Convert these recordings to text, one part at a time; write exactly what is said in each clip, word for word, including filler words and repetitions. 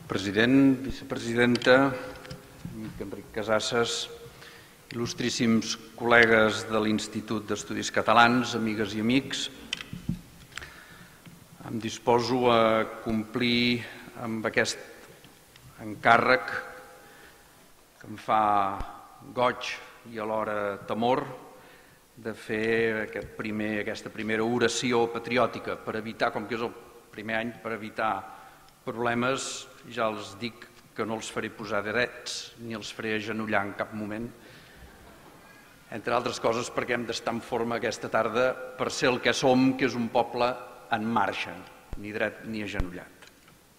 President, vicepresidenta, amic Enric Casasses, il·lustríssims col·legues de l'Institut d'Estudis Catalans, amigues i amics, em disposo a complir amb aquest encàrrec que em fa goig i alhora temor de fer aquest primer, aquesta primera oració patriòtica per evitar, com que és el primer any, per evitar problemes. Ja els dic que no els faré posar drets ni els faré agenollar en cap moment, entre altres coses perquè hem d'estar en forma aquesta tarda per ser el que som, que és un poble en marxa, ni dret ni agenollat.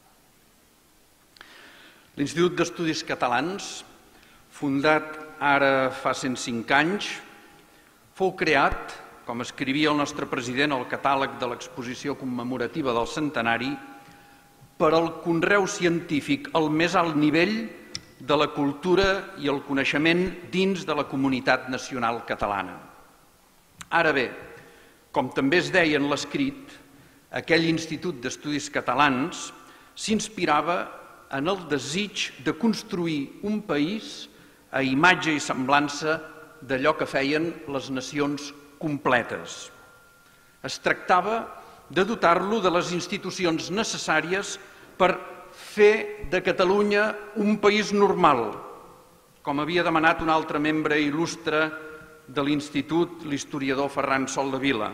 L'Institut d'Estudis Catalans, fundat ara fa cent cinc anys, fou creat, com escrivia el nostre president al catàleg de l'exposició commemorativa del centenari, per al conreu científic al més alt nivell de la cultura i el coneixement dins de la comunitat nacional catalana. Ara bé, com també es deia en l'escrit, aquell Institut d'Estudis Catalans s'inspirava en el desig de construir un país a imatge i semblança d'allò que feien les nacions completes. Es tractava de dotar-lo de les institucions necessàries per fer de Catalunya un país normal, com havia demanat un altre membre il·lustre de l'Institut, l'historiador Ferran Soldevila.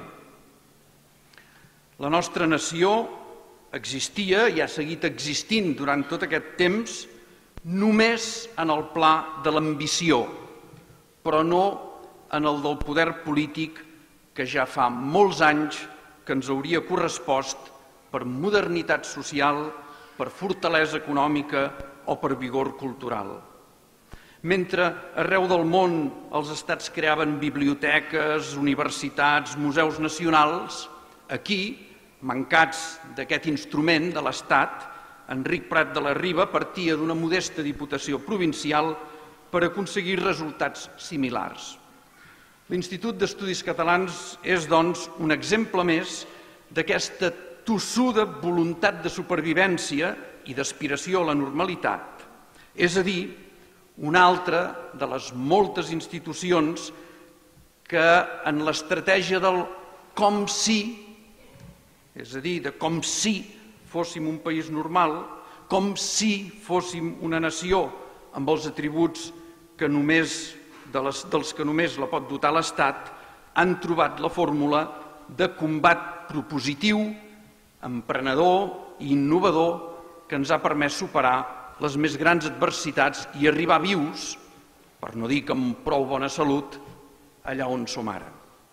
La nostra nació existia i ha seguit existint durant tot aquest temps només en el pla de l'ambició, però no en el del poder polític que ja fa molts anys que ens hauria correspost per modernitat social, per fortalesa econòmica o per vigor cultural. Mentre arreu del món els estats creaven biblioteques, universitats, museus nacionals, aquí, mancats d'aquest instrument de l'Estat, Enric Prat de la Riba partia d'una modesta diputació provincial per aconseguir resultats similars. L'Institut d'Estudis Catalans és, doncs, un exemple més d'aquesta tossuda voluntat de supervivència i d'aspiració a la normalitat, és a dir, una altra de les moltes institucions que en l'estratègia del com si, és a dir, de com si fóssim un país normal, com si fóssim una nació amb els atributs que només, de les, dels que només la pot dotar l'Estat, han trobat la fórmula de combat propositiu, emprenedor i innovador que ens ha permès superar les més grans adversitats i arribar vius, per no dir que amb prou bona salut, allà on som ara.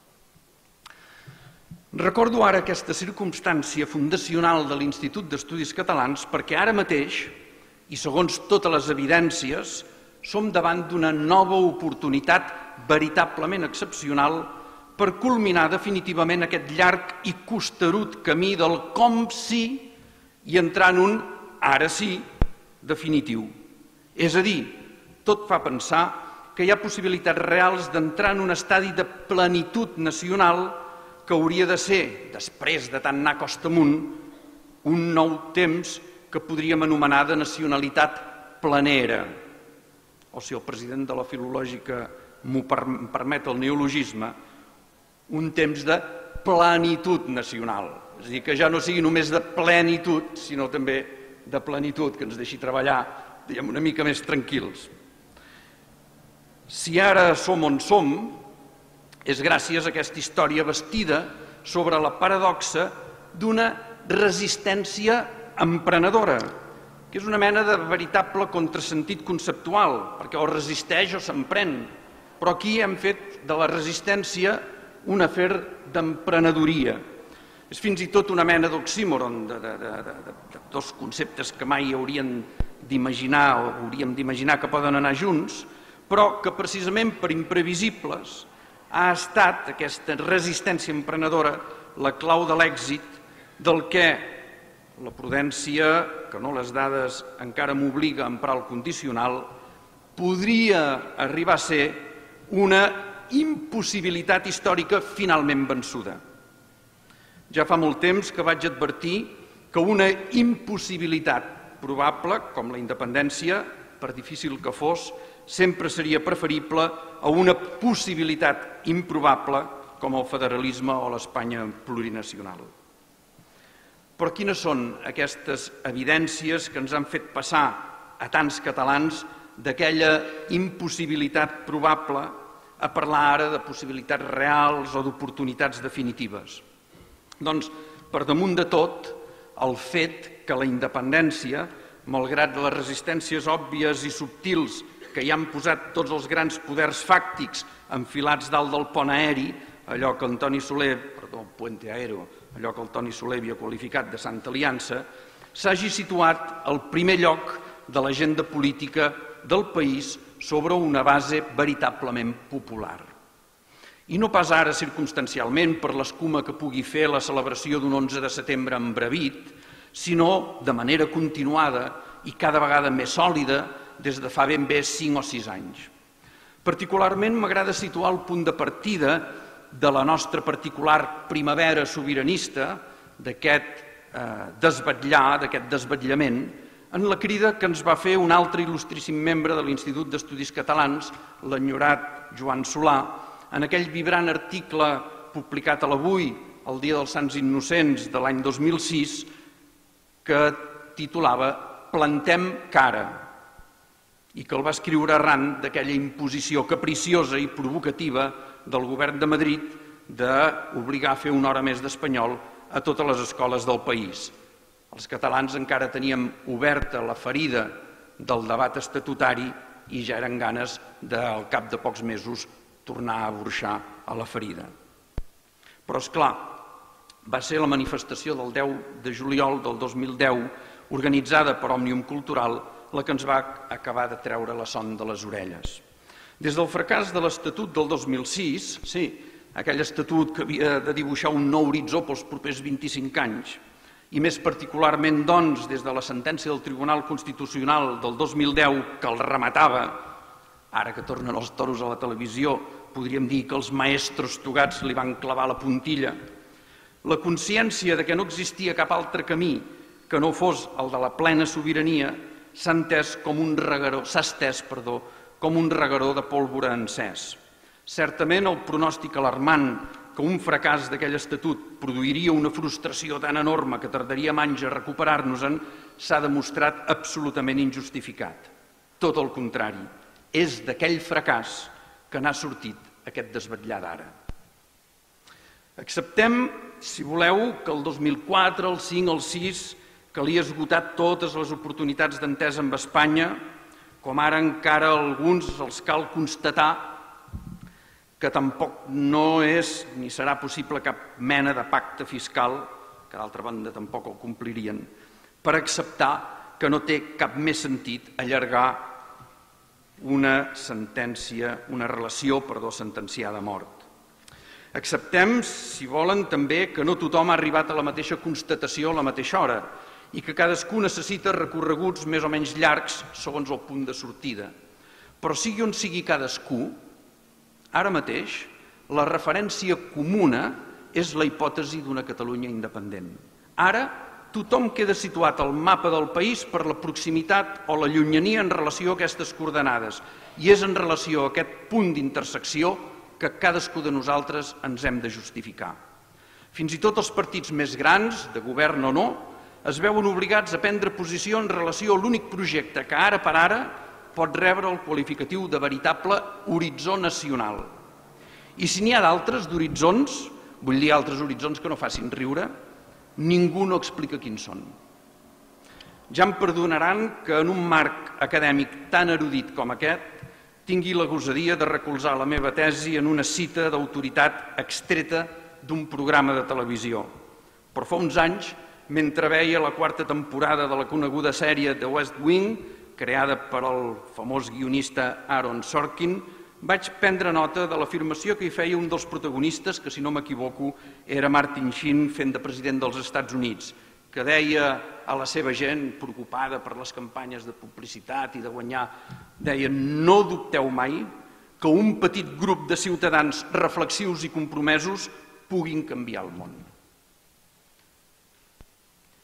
Recordo ara aquesta circumstància fundacional de l'Institut d'Estudis Catalans perquè ara mateix, i segons totes les evidències, som davant d'una nova oportunitat veritablement excepcional per culminar definitivament aquest llarg i costerut camí del com si i entrar en un ara sí definitiu. És a dir, tot fa pensar que hi ha possibilitats reals d'entrar en un estadi de plenitud nacional que hauria de ser, després de tant anar costa amunt, un nou temps que podríem anomenar de nacionalitat planera. O si el president de la Filològica m'ho permet el neologisme, un temps de plenitud nacional. És a dir, que ja no sigui només de plenitud, sinó també de plenitud, que ens deixi treballar, diguem, una mica més tranquils. Si ara som on som, és gràcies a aquesta història bastida sobre la paradoxa d'una resistència emprenedora, que és una mena de veritable contrasentit conceptual, perquè o resisteix o s'emprèn, però aquí hem fet de la resistència un afer d'emprenedoria. És fins i tot una mena d'oxímoron, de, de, de, de, de dos conceptes que mai haurien d'imaginar o hauríem d'imaginar que poden anar junts, però que precisament per imprevisibles ha estat aquesta resistència emprenedora la clau de l'èxit del que la prudència, que no les dades encara m'obliga a emprar el condicional, podria arribar a ser una impossibilitat històrica finalment vençuda. Ja fa molt temps que vaig advertir que una impossibilitat probable, com la independència, per difícil que fos, sempre seria preferible a una possibilitat improbable com el federalisme o l'Espanya plurinacional. Però quines són aquestes evidències que ens han fet passar a tants catalans d'aquella impossibilitat probable a parlar ara de possibilitats reals o d'oportunitats definitives? Doncs, per damunt de tot, el fet que la independència, malgrat les resistències òbvies i subtils que hi han posat tots els grans poders fàctics enfilats dalt del pont aeri, allò que Antoni Soler, perdó, puente aéreo, allò que el Toni Soler havia qualificat de Santa Aliança, s'hagi situat al primer lloc de l'agenda política del país sobre una base veritablement popular. I no pas ara circumstancialment per l'escuma que pugui fer la celebració d'un onze de setembre embravit, sinó de manera continuada i cada vegada més sòlida des de fa ben bé cinc o sis anys. Particularment m'agrada situar el punt de partida de la nostra particular primavera sobiranista, d'aquest desvetllar, d'aquest desvetllament, en la crida que ens va fer un altre il·lustríssim membre de l'Institut d'Estudis Catalans, l'enyorat Joan Solà, en aquell vibrant article publicat a l'Avui, el Dia dels Sants Innocents de l'any dos mil sis, que titulava Plantem cara, i que el va escriure arran d'aquella imposició capriciosa i provocativa del govern de Madrid d'obligar a fer una hora més d'espanyol a totes les escoles del país. Els catalans encara teníem oberta la ferida del debat estatutari i ja eren ganes de, al cap de pocs mesos, tornar a burxar a la ferida. Però, és clar, va ser la manifestació del deu de juliol del dos mil deu, organitzada per Òmnium Cultural, la que ens va acabar de treure la son de les orelles. Des del fracàs de l'Estatut del dos mil sis, sí, aquell estatut que havia de dibuixar un nou horitzó pels propers vint-i-cinc anys, i més particularment, doncs, des de la sentència del Tribunal Constitucional del dos mil deu que el rematava, ara que tornen els toros a la televisió, podríem dir que els maestros togats li van clavar la puntilla, la consciència de que no existia cap altre camí que no fos el de la plena sobirania s'ha entès com un regueró, s'ha estès, perdó, com un regueró de pólvora encès. Certament el pronòstic alarmant que un fracàs d'aquell estatut produiria una frustració tan enorme que tardaríem anys a recuperar-nos-en s'ha demostrat absolutament injustificat. Tot el contrari, és d'aquell fracàs que n'ha sortit aquest desvetllar d'ara. Acceptem, si voleu, que el dos mil quatre, el cinc, el sis calia esgotar totes les oportunitats d'entesa amb Espanya, com ara encara a alguns els cal constatar que tampoc no és ni serà possible cap mena de pacte fiscal, que d'altra banda tampoc el complirien, per acceptar que no té cap més sentit allargar una sentència, una relació, perdó, sentenciada a mort. Acceptem, si volen, també que no tothom ha arribat a la mateixa constatació a la mateixa hora i que cadascú necessita recorreguts més o menys llargs segons el punt de sortida. Però sigui on sigui cadascú, ara mateix la referència comuna és la hipòtesi d'una Catalunya independent. Ara tothom queda situat al mapa del país per la proximitat o la llunyania en relació a aquestes coordenades i és en relació a aquest punt d'intersecció que cadascú de nosaltres ens hem de justificar. Fins i tot els partits més grans, de govern o no, es veuen obligats a prendre posició en relació a l'únic projecte que ara per ara pot rebre el qualificatiu de veritable horitzó nacional. I si n'hi ha d'altres d'horitzons, vull dir altres horitzons que no facin riure, ningú no explica quins són. Ja em perdonaran que en un marc acadèmic tan erudit com aquest tingui la gosadia de recolzar la meva tesi en una cita d'autoritat extreta d'un programa de televisió. Però fa uns anys, mentre veia la quarta temporada de la coneguda sèrie The West Wing, creada per el famós guionista Aaron Sorkin, vaig prendre nota de l'afirmació que hi feia un dels protagonistes, que si no m'equivoco era Martin Sheen fent de president dels Estats Units, que deia a la seva gent, preocupada per les campanyes de publicitat i de guanyar, deia: no dubteu mai que un petit grup de ciutadans reflexius i compromesos puguin canviar el món.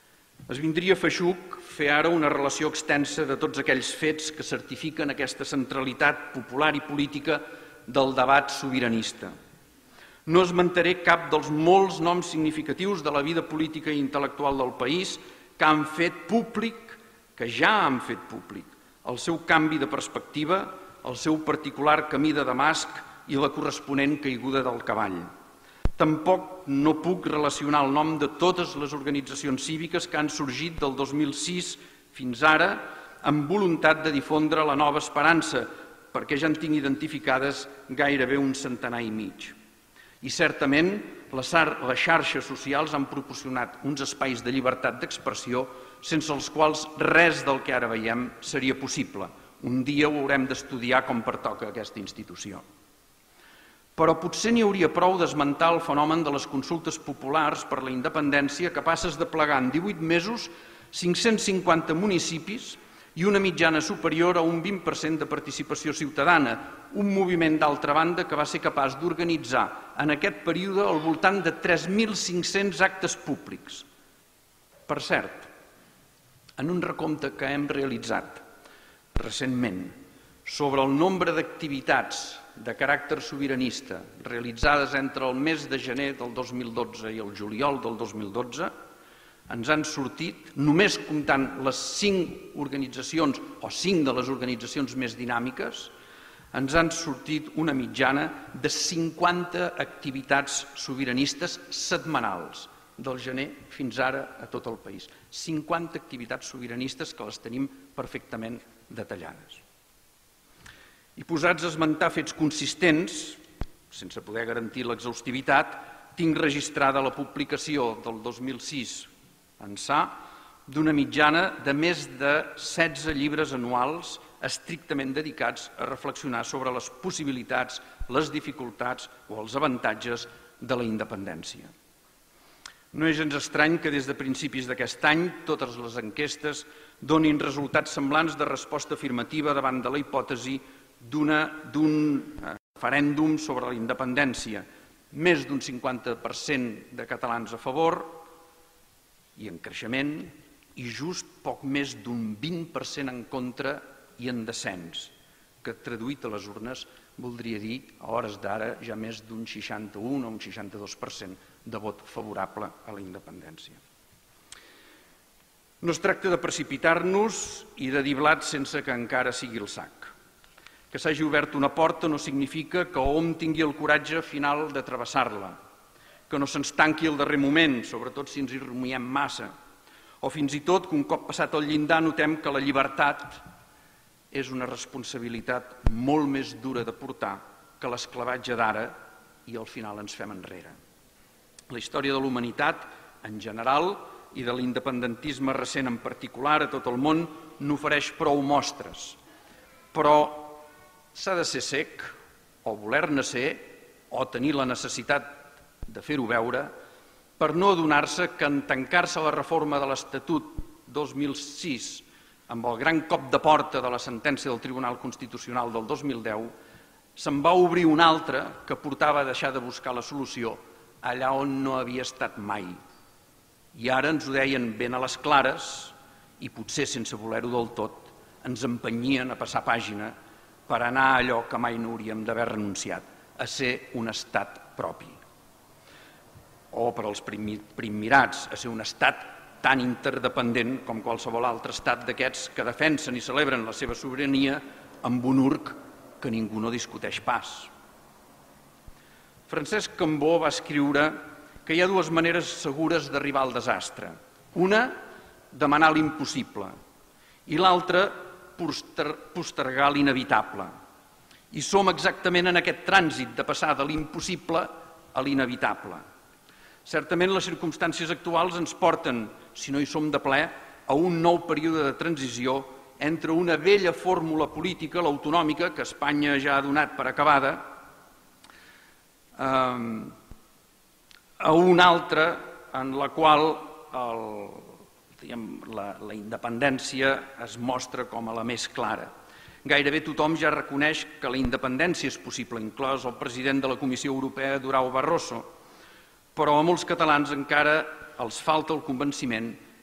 Esvindria feixuc fer ara una relació extensa de tots aquells fets que certifiquen aquesta centralitat popular i política del debat sobiranista. No esmentaré cap dels molts noms significatius de la vida política i intel·lectual del país que han fet públic, que ja han fet públic, el seu canvi de perspectiva, el seu particular camí de Damasc i la corresponent caiguda del cavall. Tampoc no puc relacionar el nom de totes les organitzacions cíviques que han sorgit del dos mil sis fins ara amb voluntat de difondre la nova esperança, perquè ja en tinc identificades gairebé un centenar i mig. I certament les xarxes socials han proporcionat uns espais de llibertat d'expressió sense els quals res del que ara veiem seria possible. Un dia ho haurem d'estudiar com pertoca a aquesta institució. Però potser n'hi hauria prou d'esmentar el fenomen de les consultes populars per la independència capaces de plegar en divuit mesos cinc-cents cinquanta municipis i una mitjana superior a un vint per cent de participació ciutadana, un moviment d'altra banda que va ser capaç d'organitzar en aquest període al voltant de tres mil cinc-cents actes públics. Per cert, en un recompte que hem realitzat recentment sobre el nombre d'activitats de caràcter sobiranista realitzades entre el mes de gener del dos mil dotze i el juliol del dos mil dotze, ens han sortit, només comptant les cinc organitzacions o cinc de les organitzacions més dinàmiques, ens han sortit una mitjana de cinquanta activitats sobiranistes setmanals, del gener fins ara a tot el país. cinquanta activitats sobiranistes que les tenim perfectament detallades. I posats a esmentar fets consistents, sense poder garantir l'exhaustivitat, tinc registrada la publicació del dos mil sis ençà d'una mitjana de més de setze llibres anuals estrictament dedicats a reflexionar sobre les possibilitats, les dificultats o els avantatges de la independència. No és gens estrany que des de principis d'aquest any totes les enquestes donin resultats semblants de resposta afirmativa davant de la hipòtesi d'un referèndum sobre la independència. Més d'un cinquanta per cent de catalans a favor i en creixement i just poc més d'un vint per cent en contra i en descens, que traduït a les urnes voldria dir a hores d'ara ja més d'un seixanta-un o un seixanta-dos per cent de vot favorable a la independència. No es tracta de precipitar-nos i de dir blat sense que encara sigui el sac. Que s'hagi obert una porta no significa que hom tingui el coratge final de travessar-la, que no se'ns tanqui al darrer moment, sobretot si ens hi rumiem massa, o fins i tot que un cop passat el llindar notem que la llibertat és una responsabilitat molt més dura de portar que l'esclavatge d'ara i al final ens fem enrere. La història de la humanitat, en general, i de l'independentisme recent en particular a tot el món, n'ofereix prou mostres, però s'ha de ser cec, o voler-ne ser, o tenir la necessitat de fer-ho veure, per no adonar-se que en tancar-se la reforma de l'Estatut dos mil sis amb el gran cop de porta de la sentència del Tribunal Constitucional del dos mil deu, se'n va obrir una altra que portava a deixar de buscar la solució allà on no havia estat mai. I ara ens ho deien ben a les clares, i potser sense voler-ho del tot, ens empenyien a passar pàgina per anar a allò que mai no hauríem d'haver renunciat, a ser un estat propi. O per als primmirats, a ser un estat tan interdependent com qualsevol altre estat d'aquests que defensen i celebren la seva sobirania amb un urc que ningú no discuteix pas. Francesc Cambó va escriure que hi ha dues maneres segures d'arribar al desastre. Una, demanar l'impossible, i l'altra, postergar l'inevitable. I som exactament en aquest trànsit de passar de l'impossible a l'inevitable. Certament les circumstàncies actuals ens porten, si no hi som de ple, a un nou període de transició entre una vella fórmula política, l'autonòmica, que Espanya ja ha donat per acabada, a una altra en la qual el, diguem, la, la independència es mostra com a la més clara. Gairebé tothom ja reconeix que la independència és possible, inclòs el president de la Comissió Europea, Durão Barroso, però a molts catalans encara els falta el convenciment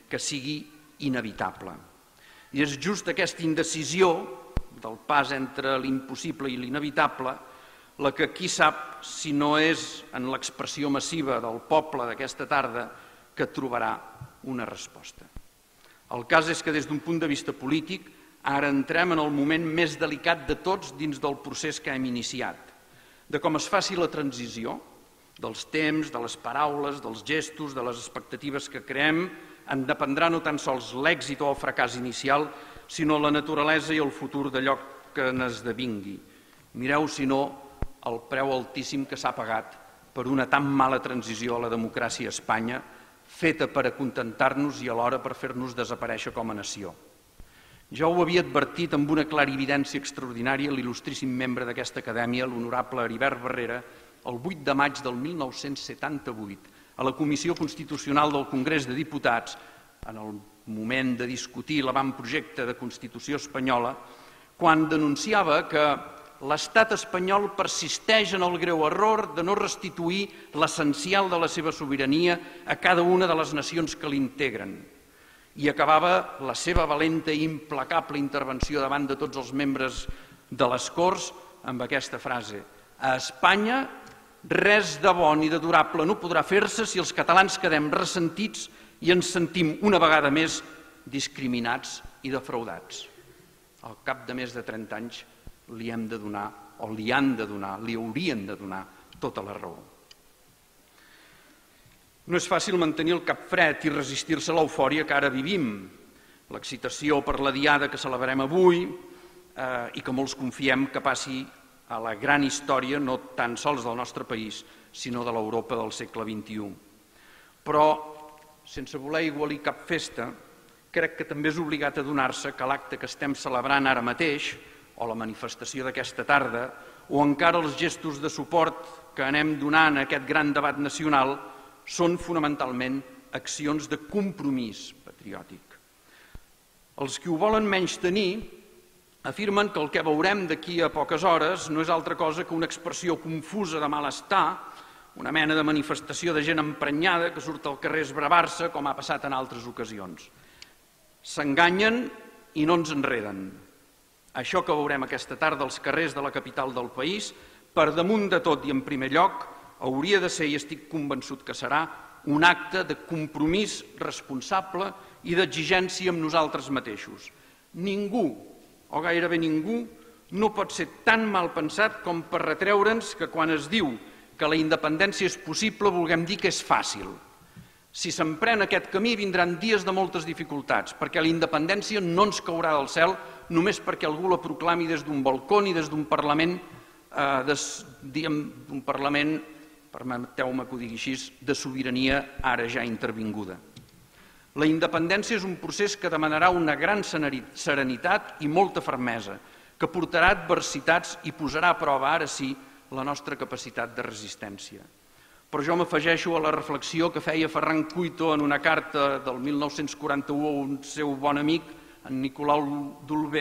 que sigui inevitable. I és just aquesta indecisió del pas entre l'impossible i l'inevitable la que qui sap si no és en l'expressió massiva del poble d'aquesta tarda que trobarà una resposta. El cas és que des d'un punt de vista polític ara entrem en el moment més delicat de tots dins del procés que hem iniciat, de com es faci la transició, dels temps, de les paraules, dels gestos, de les expectatives que creem, en dependrà no tan sols l'èxit o el fracàs inicial, sinó la naturalesa i el futur d'allò que n'esdevingui. Mireu, si no, el preu altíssim que s'ha pagat per una tan mala transició a la democràcia a Espanya, feta per acontentar-nos i alhora per fer-nos desaparèixer com a nació. Ja ho havia advertit amb una clarividència extraordinària l'il·lustríssim membre d'aquesta acadèmia, l'honorable Heribert Barrera, el vuit de maig del mil nou-cents setanta-vuit, a la Comissió Constitucional del Congrés de Diputats, en el moment de discutir l'avantprojecte de Constitució espanyola, quan denunciava que l'estat espanyol persisteix en el greu error de no restituir l'essencial de la seva sobirania a cada una de les nacions que l'integren. I acabava la seva valenta i implacable intervenció davant de tots els membres de les Corts amb aquesta frase: a Espanya res de bo ni de durable no podrà fer-se si els catalans quedem ressentits i ens sentim una vegada més discriminats i defraudats. Al cap de més de trenta anys li hem de donar, o li han de donar, li haurien de donar tota la raó. No és fàcil mantenir el cap fred i resistir-se a l'eufòria que ara vivim, l'excitació per la diada que celebrem avui eh, i que molts confiem que passi a la gran història no tan sols del nostre país, sinó de l'Europa del segle vint-i-u. Però, sense voler igualir cap festa, crec que també és obligat a adonar-se que l'acte que estem celebrant ara mateix, o la manifestació d'aquesta tarda, o encara els gestos de suport que anem donant a aquest gran debat nacional, són fonamentalment accions de compromís patriòtic. Els que ho volen menystenir afirmen que el que veurem d'aquí a poques hores no és altra cosa que una expressió confusa de malestar, una mena de manifestació de gent emprenyada que surt al carrer a esbravar-se, com ha passat en altres ocasions. S'enganyen i no ens enreden. Això que veurem aquesta tarda als carrers de la capital del país, per damunt de tot i en primer lloc, hauria de ser, i estic convençut que serà, un acte de compromís responsable i d'exigència amb nosaltres mateixos. Ningú, o gairebé ningú, no pot ser tan mal pensat com per retreure'ns que quan es diu que la independència és possible vulguem dir que és fàcil. Si s'emprèn aquest camí vindran dies de moltes dificultats, perquè la independència no ens caurà del cel només perquè algú la proclami des d'un balcó ni des d'un Parlament, eh, des, diguem, d'un Parlament, permeteu-me que ho digui així, de sobirania ara ja intervinguda. La independència és un procés que demanarà una gran serenitat i molta fermesa, que portarà adversitats i posarà a prova, ara sí, la nostra capacitat de resistència. Però jo m'afegeixo a la reflexió que feia Ferran Cuito en una carta del mil nou-cents quaranta-u a un seu bon amic, en Nicolau d'Olwer,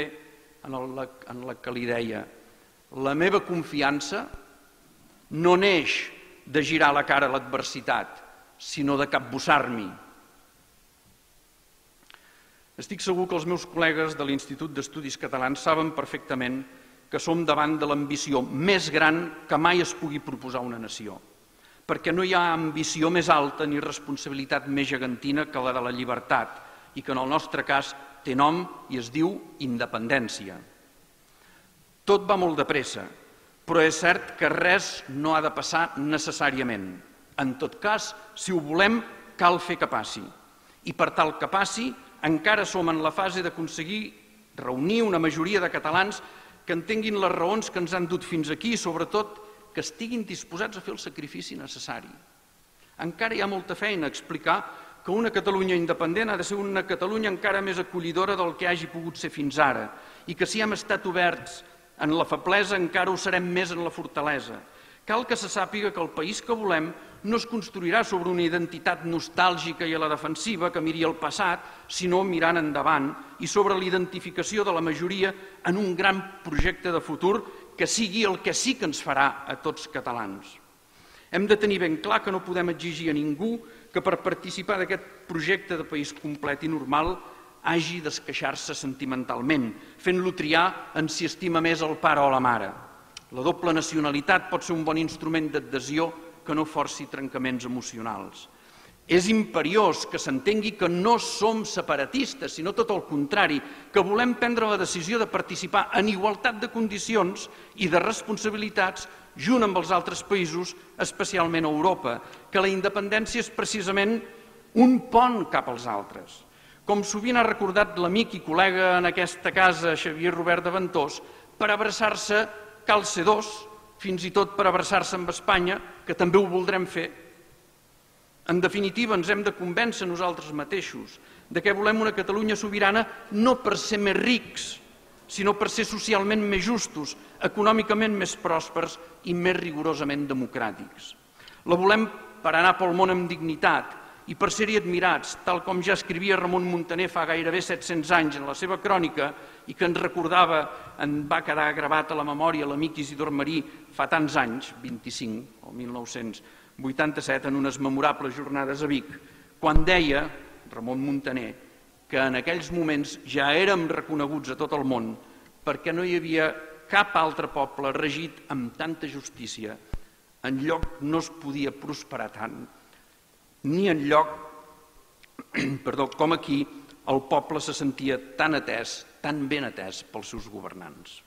en la que li deia: la meva confiança no neix de girar la cara a l'adversitat, sinó de capbussar-m'hi. Estic segur que els meus col·legues de l'Institut d'Estudis Catalans saben perfectament que som davant de l'ambició més gran que mai es pugui proposar una nació, perquè no hi ha ambició més alta ni responsabilitat més gegantina que la de la llibertat i que en el nostre cas té nom i es diu independència. Tot va molt de pressa, però és cert que res no ha de passar necessàriament. En tot cas, si ho volem, cal fer que passi. I per tal que passi, encara som en la fase d'aconseguir reunir una majoria de catalans que entenguin les raons que ens han dut fins aquí i, sobretot, que estiguin disposats a fer el sacrifici necessari. Encara hi ha molta feina a explicar que una Catalunya independent ha de ser una Catalunya encara més acollidora del que hagi pogut ser fins ara i que si hem estat oberts en la feblesa encara ho serem més en la fortalesa. Cal que se sàpiga que el país que volem no es construirà sobre una identitat nostàlgica i a la defensiva que miri al passat, sinó mirant endavant i sobre l'identificació de la majoria en un gran projecte de futur que sigui el que sí que ens farà a tots catalans. Hem de tenir ben clar que no podem exigir a ningú que per participar d'aquest projecte de país complet i normal hagi d'esqueixar-se sentimentalment, fent-lo triar en si estima més el pare o la mare. La doble nacionalitat pot ser un bon instrument d'adhesió que no forci trencaments emocionals. És imperiós que s'entengui que no som separatistes, sinó tot el contrari, que volem prendre la decisió de participar en igualtat de condicions i de responsabilitats junt amb els altres països, especialment a Europa, que la independència és precisament un pont cap als altres. Com sovint ha recordat l'amic i col·lega en aquesta casa, Xavier Robert de Ventós, per abraçar-se cal ser dos, fins i tot per abraçar-se amb Espanya, que també ho voldrem fer. En definitiva, ens hem de convèncer nosaltres mateixos de que volem una Catalunya sobirana no per ser més rics, sinó per ser socialment més justos, econòmicament més pròspers i més rigorosament democràtics. La volem per anar pel món amb dignitat i per ser-hi admirats, tal com ja escrivia Ramon Muntaner fa gairebé set-cents anys en la seva crònica i que ens recordava, en va quedar gravat a la memòria l'amic Isidor Marí fa tants anys, vint-i-cinc, o mil nou-cents vuitanta-set, en unes memorables jornades a Vic, quan deia, Ramon Muntaner, que en aquells moments ja érem reconeguts a tot el món perquè no hi havia cap altre poble regit amb tanta justícia, enlloc no es podia prosperar tant, ni enlloc, perdó, com aquí el poble se sentia tan atès, tan ben atès pels seus governants.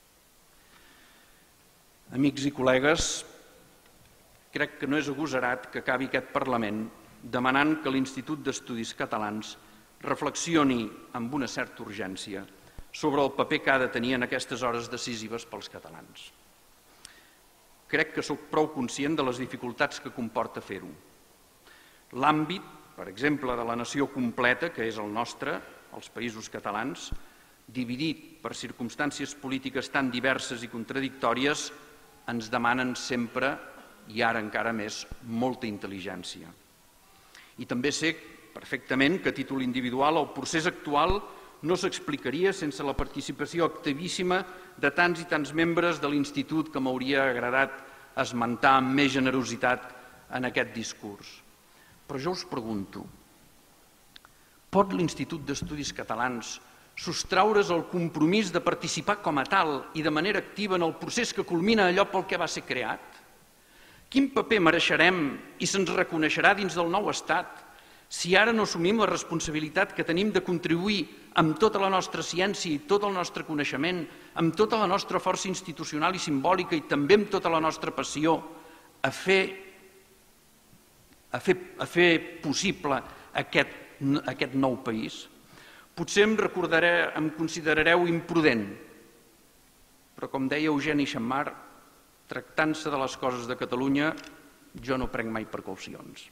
Amics i col·legues, crec que no és agosarat que acabi aquest Parlament demanant que l'Institut d'Estudis Catalans reflexioni amb una certa urgència sobre el paper que ha de tenir en aquestes hores decisives pels catalans. Crec que sóc prou conscient de les dificultats que comporta fer-ho. L'àmbit, per exemple, de la nació completa, que és el nostre, els països catalans, dividit per circumstàncies polítiques tan diverses i contradictòries, ens demanen sempre, i ara encara més, molta intel·ligència. I també sé perfectament que a títol individual el procés actual no s'explicaria sense la participació activíssima de tants i tants membres de l'Institut que m'hauria agradat esmentar amb més generositat en aquest discurs. Però jo us pregunto, pot l'Institut d'Estudis Catalans sostraure's el compromís de participar com a tal i de manera activa en el procés que culmina allò pel que va ser creat? Quin paper mereixerem i se'ns reconeixerà dins del nou estat si ara no assumim la responsabilitat que tenim de contribuir amb tota la nostra ciència i tot el nostre coneixement, amb tota la nostra força institucional i simbòlica i també amb tota la nostra passió a fer, a fer, a fer possible aquest, aquest nou país? Potser em, recordaré, em considerareu imprudent, però com deia Eugeni Xammar, tractant-se de les coses de Catalunya, jo no prenc mai precaucions.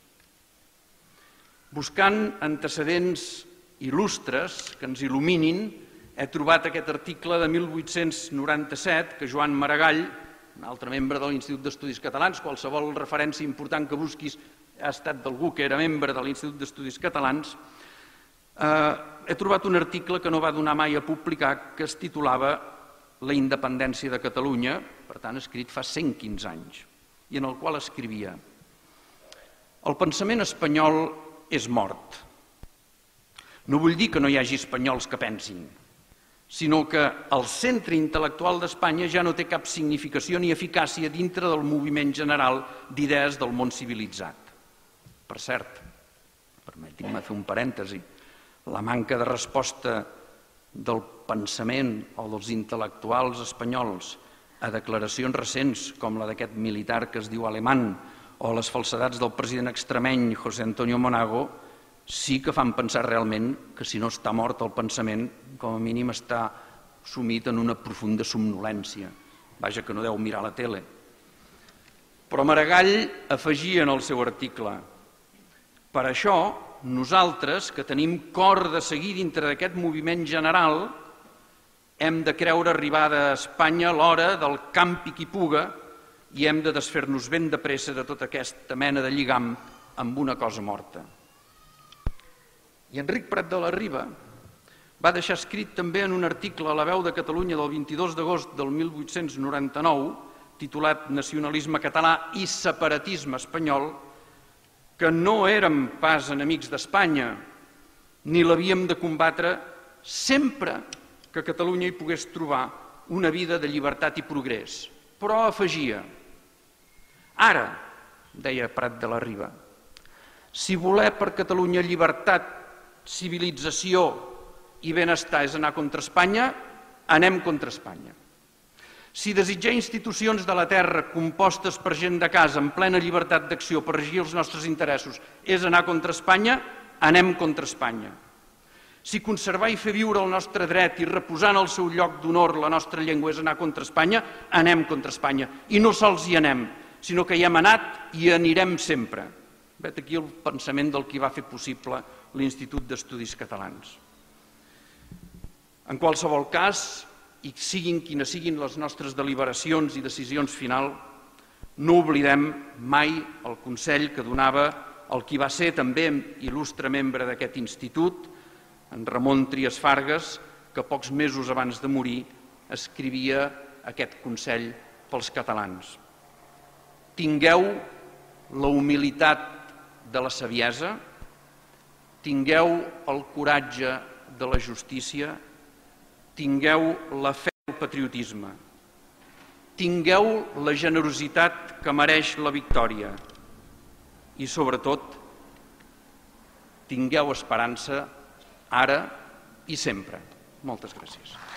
Buscant antecedents il·lustres que ens il·luminin, he trobat aquest article de mil vuit-cents noranta-set que Joan Maragall, un altre membre de l'Institut d'Estudis Catalans, qualsevol referència important que busquis ha estat d'algú que era membre de l'Institut d'Estudis Catalans, eh, he trobat un article que no va donar mai a publicar que es titulava La independència de Catalunya, per tant escrit fa cent quinze anys, i en el qual escrivia: el pensament espanyol és mort. No vull dir que no hi hagi espanyols que pensin, sinó que el centre intel·lectual d'Espanya ja no té cap significació ni eficàcia dintre del moviment general d'idees del món civilitzat. Per cert, permetin-me fer un parèntesi, la manca de resposta del pensament o dels intel·lectuals espanyols a declaracions recents com la d'aquest militar que es diu Alemany o les falsedats del president extremeny José Antonio Monago sí que fan pensar realment que si no està mort el pensament, com a mínim està sumit en una profunda somnolència. Vaja, que no deu mirar la tele. Però Maragall afegia en el seu article: per això, nosaltres, que tenim cor de seguir dintre d'aquest moviment general, hem de creure arribada a Espanya l'hora del campi qui puga i hem de desfer-nos ben de pressa de tota aquesta mena de lligam amb una cosa morta. I Enric Prat de la Riba va deixar escrit també en un article a La Veu de Catalunya del vint-i-dos d'agost del mil vuit-cents noranta-nou titulat Nacionalisme català i separatisme espanyol, que no érem pas enemics d'Espanya, ni l'havíem de combatre sempre que Catalunya hi pogués trobar una vida de llibertat i progrés. Però afegia: ara, deia Prat de la Riba, si voler per Catalunya llibertat, civilització i benestar és anar contra Espanya, anem contra Espanya. Si desitjar institucions de la terra compostes per gent de casa en plena llibertat d'acció per regir els nostres interessos és anar contra Espanya, anem contra Espanya. Si conservar i fer viure el nostre dret i reposar en el seu lloc d'honor la nostra llengua és anar contra Espanya, anem contra Espanya. I no sols hi anem, sinó que hi hem anat i anirem sempre. Vet aquí el pensament del qui va fer possible l'Institut d'Estudis Catalans. En qualsevol cas, i siguin quines siguin les nostres deliberacions i decisions final, no oblidem mai el consell que donava el qui va ser també il·lustre membre d'aquest institut, en Ramon Trias Fargas, que pocs mesos abans de morir escrivia aquest consell pels catalans. Tingueu la humilitat de la saviesa, tingueu el coratge de la justícia, tingueu la fe del patriotisme, tingueu la generositat que mereix la victòria i, sobretot, tingueu esperança ara i sempre. Moltes gràcies.